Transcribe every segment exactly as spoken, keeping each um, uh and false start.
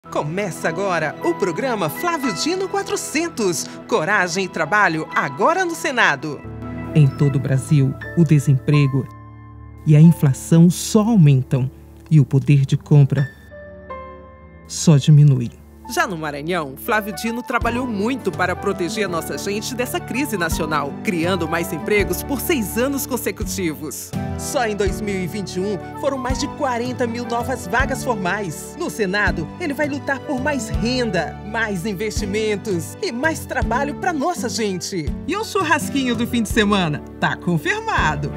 Começa agora o programa Flávio Dino quatrocentos. Coragem e trabalho agora no Senado. Em todo o Brasil, o desemprego e a inflação só aumentam e o poder de compra só diminui. Já no Maranhão, Flávio Dino trabalhou muito para proteger a nossa gente dessa crise nacional, criando mais empregos por seis anos consecutivos. Só em dois mil e vinte e um foram mais de quarenta mil novas vagas formais. No Senado, ele vai lutar por mais renda, mais investimentos e mais trabalho para nossa gente. E o churrasquinho do fim de semana? Tá confirmado!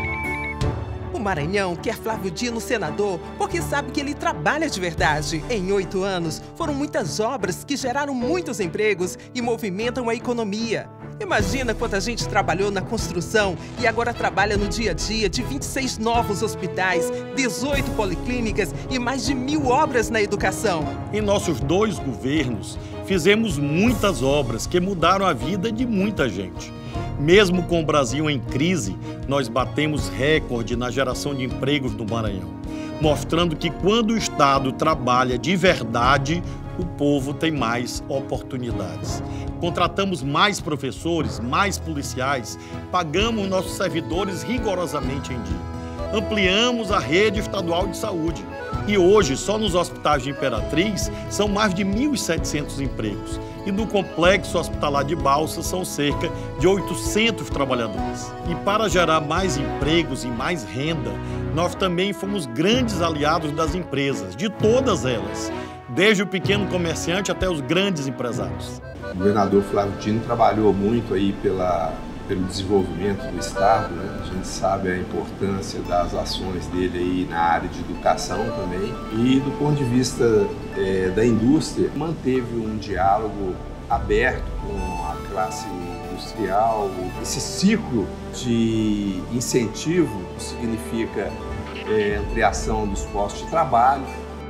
O Maranhão quer Flávio Dino senador porque sabe que ele trabalha de verdade. Em oito anos, foram muitas obras que geraram muitos empregos e movimentam a economia. Imagina quanta gente trabalhou na construção e agora trabalha no dia a dia de vinte e seis novos hospitais, dezoito policlínicas e mais de mil obras na educação. Em nossos dois governos, fizemos muitas obras que mudaram a vida de muita gente. Mesmo com o Brasil em crise, nós batemos recorde na geração de empregos no Maranhão, mostrando que quando o Estado trabalha de verdade, o povo tem mais oportunidades. Contratamos mais professores, mais policiais, pagamos nossos servidores rigorosamente em dia. Ampliamos a rede estadual de saúde. E hoje, só nos hospitais de Imperatriz, são mais de mil e setecentos empregos. E no complexo hospitalar de Balsas são cerca de oitocentos trabalhadores. E para gerar mais empregos e mais renda, nós também fomos grandes aliados das empresas, de todas elas, desde o pequeno comerciante até os grandes empresários. O governador Flávio Dino trabalhou muito aí pela, pelo desenvolvimento do Estado, né? A gente sabe a importância das ações dele aí na área de educação também. E do ponto de vista é, da indústria, manteve um diálogo aberto com a classe industrial. Esse ciclo de incentivo significa é, ampliação dos postos de trabalho.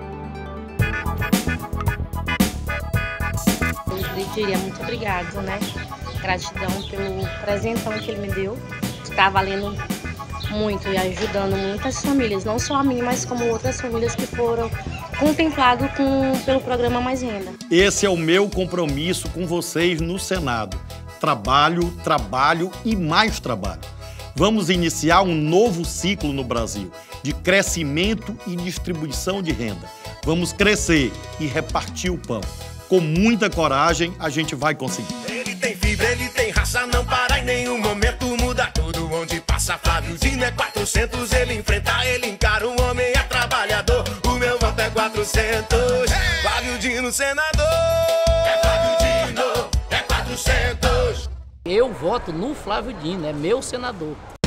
Eu diria muito obrigado, né? Gratidão pelo presentão que ele me deu. Está valendo muito e ajudando muitas famílias, não só a mim, mas como outras famílias que foram contempladas com, pelo programa Mais Renda. Esse é o meu compromisso com vocês no Senado. Trabalho, trabalho e mais trabalho. Vamos iniciar um novo ciclo no Brasil de crescimento e distribuição de renda. Vamos crescer e repartir o pão. Com muita coragem, a gente vai conseguir. Ele tem fibra, ele tem raça, não para em nenhum momento, muda tudo onde passa. Flávio Dino é quatrocentos, ele enfrenta, ele encara, um homem é trabalhador. O meu voto é quatrocentos, Flávio Dino senador. É Flávio Dino, é quatrocentos. Eu voto no Flávio Dino, é meu senador.